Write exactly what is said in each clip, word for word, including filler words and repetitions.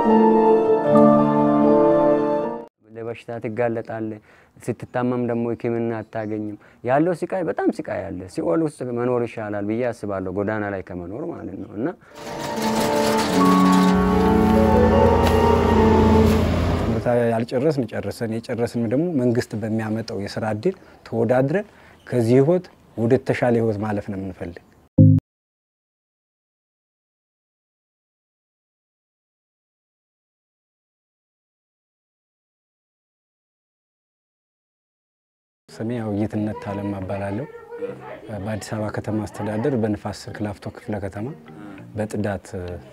ለበሽታ ትጋለጣለህ ስትታመም ደግሞ ሕክምና አታገኝም ያለው ስቃይ በጣም ስቃይ አለ ሲኦል ውስጥ መኖር ይሻላል ብዬ አስባለሁ ጎዳና ላይ ከመኖር ማለት ነው እና ያልጨረስን ጨርሰን የጨረስን ደግሞ መንግስት በሚያመጣው የሥራ ዕድል ተወዳድረን ከዚህ ህይወት ወደ ተሻለ ህይወት ማለፍ ነው የምንፈልግ ስሜ አውይትነት ታለም አባላለሁ በአዲስ አበባ ከተማ አስተዳደር በንፋስ ስልክ ላፍቶ ክፍለ ከተማ በጥዳት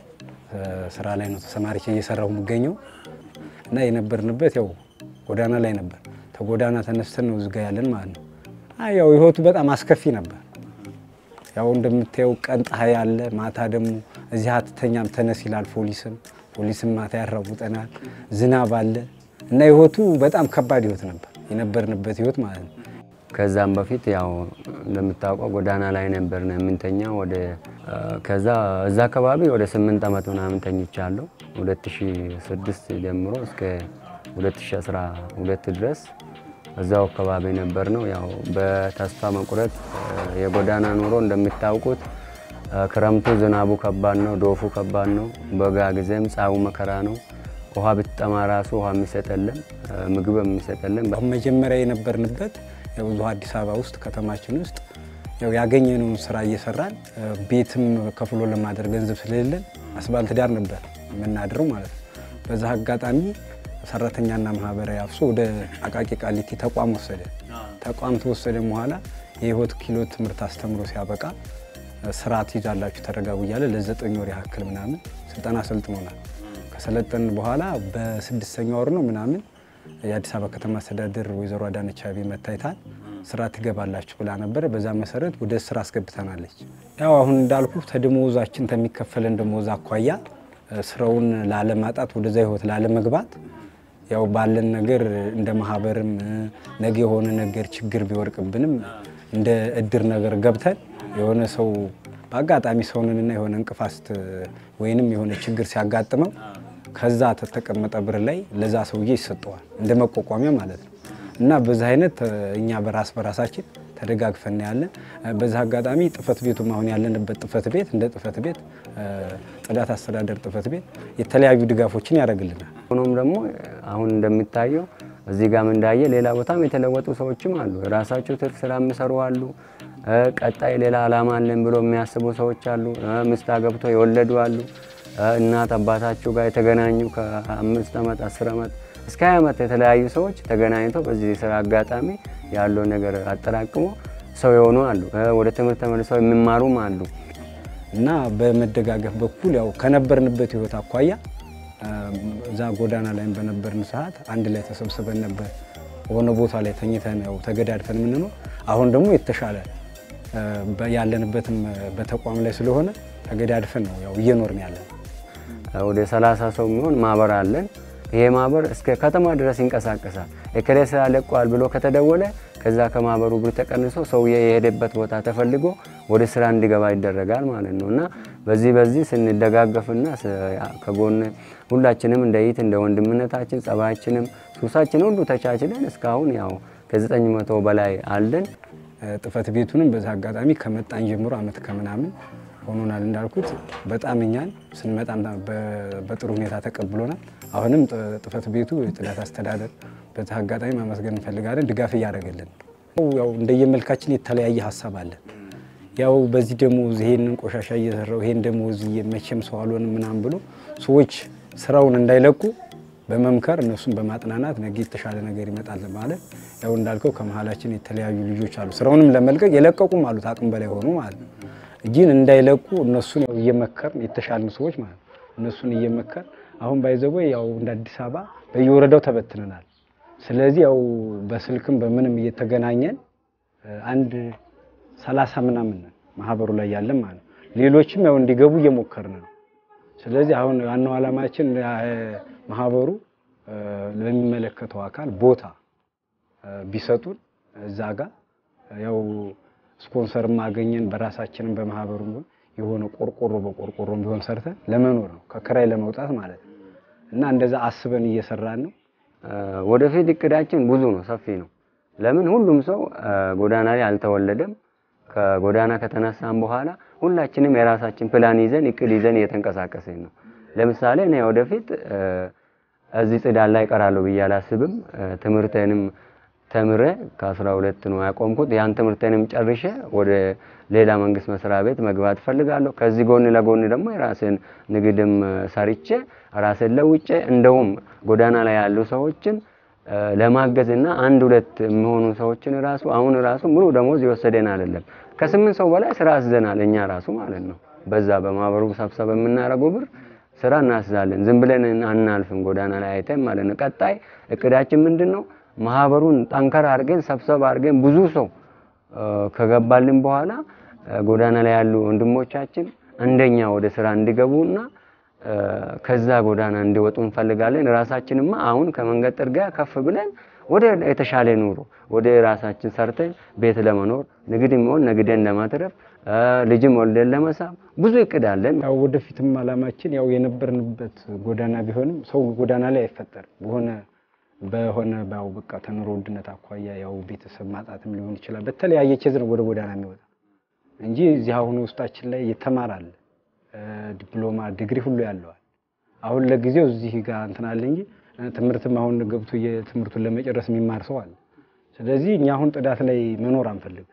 ስራ ላይ ነው ተሰማርቼ እየሰራሁ የምገኘው እና የነበርንበት ያው ጎዳና ላይ ነበር ተጎዳና ተነስተን ነው ዝጋ ያለን ማለት ነው አይ ያው ህይወቱ በጣም አስከፊ ነበር ያው እንደምታየው ቀን ፀሐይ ያለ ማታ ደግሞ እዚህ አትተኛም ተነስ ይላል ፖሊስም ፖሊስም ማታ ያራውጠናል ዝናብ አለ እና ህይወቱ በጣም ከባድ ህይወት ነበር የነበርንበት ህይወት ማለት ነው ከዛም በፊት ያው እንደምታውቀው ጎዳና ላይ ነበርና ምንተኛው ወደ ከዛ እዛ አካባቢ ወደ ስምንት አመት ምናምን ተኝቻለሁ ሁለት ሺህ ስድስት ጀምሮ እስከ ሁለት ሺህ አስራ ሁለት ድረስ እዛው አካባቢ ነበር ነው ያው በተስፋ መቁረጥ የጎዳና ኑሮ እንደምታውቁት ክረምቱ ዝናቡ ከባድ ነው ዶፉ ከባድ ነው በጋ ጊዜም ጻው መከራ ነው ውሃ ብትጠማ ራሱ ውሃ የሚሰጠልን ምግብ የሚሰጠልን በመጀመሪያ የነበርንበት ያው አዲስ አበባ ውስጥ ከተማችን ውስጥ ያው ያገኘነውን ስራ እየሰራን ቤትም ከፍሎ ለማድረግ ገንዘብ ስለሌለን አስባልት ዳር ነበር የምናድረው ማለት ነው በዛ አጋጣሚ ሰራተኛና ማህበራዊ አፍሶ ወደ አቃቂ ቃሊቲ ተቋም ወሰደ ተቋም ተወሰደ በኋላ የህይወት ኪሎ ትምርት አስተምሮ ሲያበቃ ስራት ይዛላችሁ ተረጋጉ ይያለ ለዘጠኝ ወር ያክል ምናምን ስልጠና ሰልጥኖናል ከሰለጠን በኋላ በስድስተኛው ወር ነው ምናምን የአዲስ አበባ ከተማ አስተዳደር ወይዘሮ አዳነች አቤቤ መታይታል ስራ ትገባላችሁ ብላ ነበር በዛ መሰረት ወደ ስራ አስገብተናለች ያው አሁን እንዳልኩ ተደሞዛችን ተሚከፈለን ደሞዝ አቋያ ስራውን ላለማጣት ወደዛ ህይወት ላለመግባት ያው ባለን ነገር እንደ ማህበርም ነገ የሆነ ነገር ችግር ቢወርቅብንም እንደ እድር ነገር ገብተን የሆነ ሰው ባጋጣሚ ሰውንና የሆነ እንቅፋስት ወይንም የሆነ ችግር ሲያጋጥመው ከዛ ተተቀመጠ ብር ላይ ለዛ ሰውዬ ይሰጠዋል እንደመቆቋሚያ ማለት ነው እና በዛ አይነት እኛ በራስ በራሳችን ተደጋግፈን ያለን በዛ አጋጣሚ ጥፈት ቤቱም አሁን ያለንበት ጥፈት ቤት እንደ ጥፈት ቤት ጥዳት አስተዳደር ጥፈት ቤት የተለያዩ ድጋፎችን ያደርግልናል ሆኖም ደግሞ አሁን እንደምታየው እዚህ ጋር እንዳየ ሌላ ቦታም የተለወጡ ሰዎችም አሉ ራሳቸው ትርፍ ስራ የሚሰሩ አሉ ቀጣይ ሌላ አላማ አለን ብሎ የሚያስቡ ሰዎች አሉ ምስት አገብቶ የወለዱ አሉ እናት አባታቸው ጋር የተገናኙ ከአምስት አመት አስር አመት እስከ ሃያ አመት የተለያዩ ሰዎች ተገናኝተው በዚህ ስራ አጋጣሚ ያለው ነገር አጠራቅሞ ሰው የሆኑ አሉ ወደ ትምህርት ተመልሰው የሚማሩም አሉ እና በመደጋገፍ በኩል ያው ከነበርንበት ህይወት አቋያ ዛ ጎዳና ላይ በነበርን ሰዓት አንድ ላይ ተሰብስበን ነበር ሆነ ቦታ ላይ ተኝተን ያው ተገዳድፈን ምን ነው አሁን ደግሞ የተሻለ ያለንበትም በተቋም ላይ ስለሆነ ተገዳድፈን ነው ያው እየኖርን ያለን ወደ ሰላሳ ሰው የሚሆን ማህበር አለን ይሄ ማህበር እስከ ከተማ ድረስ ይንቀሳቀሳል እከሌ ስራ ለቋል ብሎ ከተደወለ ከዛ ከማህበሩ ብር ተቀንሶ ሰው የሄደበት ቦታ ተፈልጎ ወደ ስራ እንዲገባ ይደረጋል ማለት ነውና በዚህ በዚህ ስንደጋገፍና ከጎን ሁላችንም እንደይት እንደ ወንድምነታችን ጸባያችንም ሱሳችን ሁሉ ተቻችለን እስካሁን ያው ከዘጠኝ መቶ በላይ አለን ጥፈት ቤቱንም በዛ አጋጣሚ ከመጣን ጀምሮ አመት ከመናምን ሆኖናል እንዳልኩት በጣም እኛን ስንመጣም በጥሩ ሁኔታ ተቀብሎናል አሁንም ጥፈት ቤቱ የጥዳት አስተዳደር በዛ አጋጣሚ ማመስገን እንፈልጋለን ድጋፍ ያደርገልን ያው እንደየመልካችን የተለያየ ሐሳብ አለ ያው በዚህ ደሞዝ ይሄንን ቆሻሻ እየሰራው ይሄን ደሞዝ የመቸም ሰው አልሆንም ምናም ብሎ ሰዎች ስራውን እንዳይለቁ በመምከር እነሱን በማጥናናት ነገ የተሻለ ነገር ይመጣል ማለት ያው እንዳልከው ከመሃላችን የተለያዩ ልጆች አሉ ስራውንም ለመልቀቅ የለቀቁም አሉ ታቅም በላይ ሆኖ ማለት እጂን እንዳይለቁ እነሱን ያው እየመከርን የተሻሉ ሰዎች ማለት እነሱን እየመከር አሁን ባይዘው ያው እንደ አዲስ አበባ በየወረዳው ተበትነናል ስለዚህ ያው በስልክም በምንም እየተገናኘን አንድ ሰላሳ ምናምን ማህበሩ ላይ ያለን ማለት ሌሎችም ያው እንዲገቡ እየሞከርን ነው ስለዚህ አሁን ዋናው አላማችን ማህበሩ ለሚመለከተው አካል ቦታ ቢሰጡን እዛጋ ያው ስፖንሰር ማገኘን በራሳችንን በማህበሩ የሆነ ቆርቆሮ በቆርቆሮ ቢሆን ሰርተን ለመኖር ነው ከከራይ ለመውጣት ማለት እና እንደዛ አስበን እየሰራን ነው። ወደፊት እቅዳችን ብዙ ነው፣ ሰፊ ነው። ለምን ሁሉም ሰው ጎዳና ላይ አልተወለደም። ከጎዳና ከተነሳን በኋላ ሁላችንም የራሳችን ፕላን ይዘን እቅድ ይዘን እየተንቀሳቀስን ነው። ለምሳሌ እኔ ወደፊት እዚህ ጽዳት ላይ ቀራለሁ ብዬ አላስብም። ትምህርቴንም ተምሬ ከአስራ ሁለት ነው ያቆምኩት። ያን ትምህርቴንም ጨርሼ ወደ ሌላ መንግስት መስሪያ ቤት መግባት ፈልጋለሁ። ከዚህ ጎን ለጎን ደግሞ የራሴን ንግድም ሰርቼ ራሴን ለውጬ እንደውም ጎዳና ላይ ያሉ ሰዎችን ለማገዝና አንድ ሁለት የሚሆኑ ሰዎችን ራሱ አሁን ራሱ ሙሉ ደሞዝ ይወሰደን አይደለም ከስምንት ሰው በላይ ስራ አስዘናል እኛ ራሱ ማለት ነው። በዛ በማህበሩ ሰብሰብ የምናረገው ብር ስራ እናስዛለን። ዝም ብለን አናልፍም ጎዳና ላይ አይተን ማለት ነው። ቀጣይ እቅዳችን ምንድነው? ማህበሩን ጠንከር አድርገን ሰብሰብ አድርገን ብዙ ሰው ከገባልን በኋላ ጎዳና ላይ ያሉ ወንድሞቻችን እንደኛ ወደ ስራ እንዲገቡና ከዛ ጎዳና እንዲወጡ እንፈልጋለን። ራሳችንማ አሁን ከመንገድ ጥርጊያ ከፍ ብለን ወደ የተሻለ ኑሮ ወደ ራሳችን ሰርተን ቤት ለመኖር ንግድም ሆነ ንግድን ለማትረፍ ልጅም ወልደን ለመሳብ ብዙ እቅድ አለን። ያው ወደፊትም አላማችን ያው የነበርንበት ጎዳና ቢሆንም ሰው ጎዳና ላይ አይፈጠርም። በሆነ በሆነ ባው በቃ ተኑሮ ውድነት አኳያ ያው ቤተሰብ ማጣትም ሊሆን ይችላል። በተለያየ ኬዝ ነው ወደ ጎዳና የሚወጣ እንጂ እዚህ አሁን ውስጣችን ላይ የተማራል ዲፕሎማ ዲግሪ ሁሉ ያለው አሁን ለጊዜው እዚህ ጋር እንትን አለ እንጂ ትምህርትም አሁን ገብቶ የትምህርቱን ለመጨረስ የሚማር ሰው አለ። ስለዚህ እኛ አሁን ጥዳት ላይ መኖር አንፈልግም።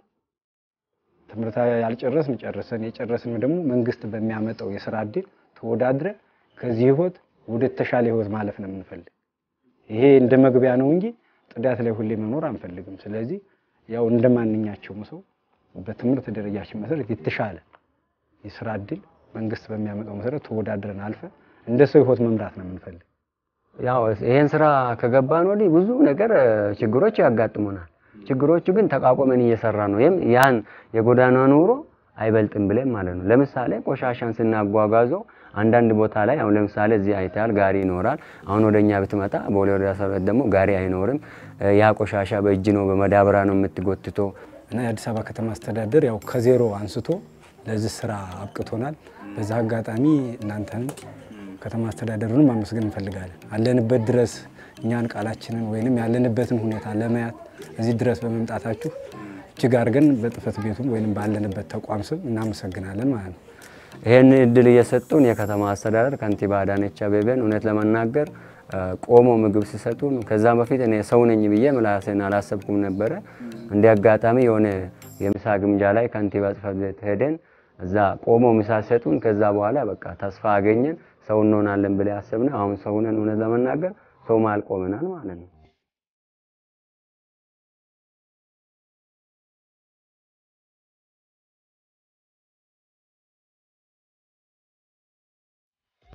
ትምህርት ያልጨረስን ጨርሰን የጨረስን ደግሞ መንግስት በሚያመጣው የሥራ ዕድል ተወዳድረ ከዚህ ህይወት ወደ ተሻለ ህይወት ማለፍ ነው የምንፈልግ። ይሄ እንደ መግቢያ ነው እንጂ ጥዳት ላይ ሁሌ መኖር አንፈልግም። ስለዚህ ያው እንደማንኛቸውም ሰው በትምህርት ደረጃችን መሰረት የተሻለ የሥራ ዕድል መንግስት በሚያመጣው መሰረት ተወዳድረን አልፈ እንደ ሰው ህይወት መምራት ነው የምንፈልግ። ያው ይሄን ስራ ከገባን ወዲህ ብዙ ነገር ችግሮች ያጋጥሙናል። ችግሮቹ ግን ተቋቁመን እየሰራን ነው። ያን የጎዳና ኑሮ አይበልጥም ብለን ማለት ነው። ለምሳሌ ቆሻሻን ስናጓጓዘው አንዳንድ ቦታ ላይ አሁን ለምሳሌ እዚህ አይታል ጋሪ ይኖራል። አሁን ወደኛ ብትመጣ ቦሌ ወደ ሰበት ደግሞ ጋሪ አይኖርም። ያ ቆሻሻ በእጅ ነው በመዳበራ ነው የምትጎትተው እና የአዲስ አበባ ከተማ አስተዳደር ያው ከዜሮ አንስቶ ለዚህ ስራ አብቅቶናል። በዛ አጋጣሚ እናንተን ከተማ አስተዳደሩን ማመስገን እንፈልጋለን። አለንበት ድረስ እኛን ቃላችንን ወይንም ያለንበትን ሁኔታ ለማያት እዚህ ድረስ በመምጣታችሁ እጅግ አድርገን በጥፈት ቤቱም ወይንም ባለንበት ተቋም ስም እናመሰግናለን ማለት ነው። ይሄን እድል እየሰጡን የከተማ አስተዳደር ከንቲባ አዳነች አቤቤን እውነት ለመናገር ቆሞ ምግብ ሲሰጡን ከዛ በፊት እኔ ሰው ነኝ ብዬ ምላሴን አላሰብኩም ነበር። እንደ አጋጣሚ የሆነ የምሳ ግምጃ ላይ ከንቲባ ጽፈት ቤት ሄደን እዛ ቆሞ ምሳ ሰጡን። ከዛ በኋላ በቃ ተስፋ አገኘን ሰው እንሆናለን ብለ ያሰብነው አሁን ሰው ነን። እውነት ለመናገር ሰው ማልቆመናል ማለት ነው።